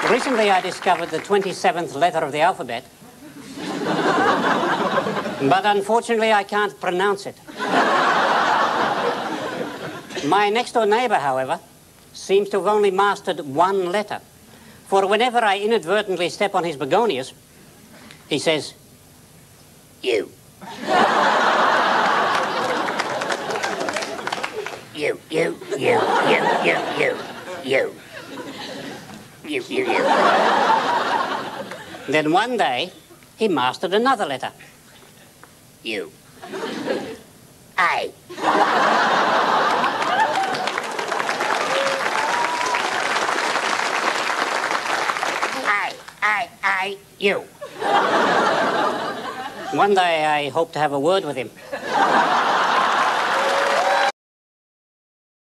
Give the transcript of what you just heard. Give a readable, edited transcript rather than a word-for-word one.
Recently, I discovered the 27th letter of the alphabet. But unfortunately, I can't pronounce it. My next-door neighbor, however, seems to have only mastered one letter. For whenever I inadvertently step on his begonias, he says, you. You. Then one day, he mastered another letter. You. I. You. One day I hope to have a word with him.